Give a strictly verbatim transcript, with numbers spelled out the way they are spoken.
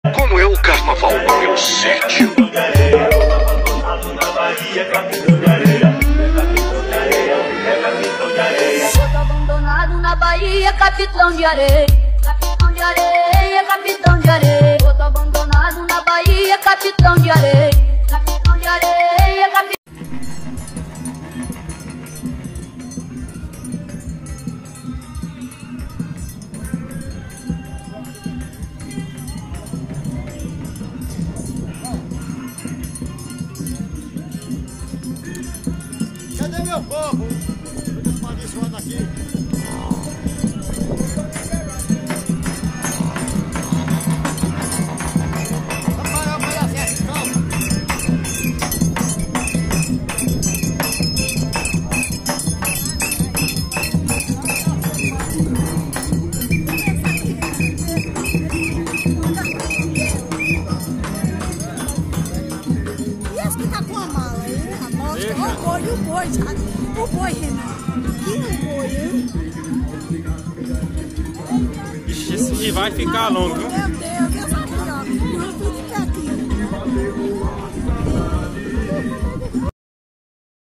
Como é o carnaval no meu sítio? Boto abandonado na Bahia, capitão de areia. Capitão de areia, capitão de areia. Boto abandonado na Bahia, capitão de areia. Capitão de areia, capitão. Cadê meu povo? Tô amaldiçoando aqui. Rapaz, rapaz, assim, calma. E esse que tá com a mala aí? A mostra, o boi, o boi, sabe? O boi, Renan. Que o boi, hein? Ixi, esse vai ficar longo, viu?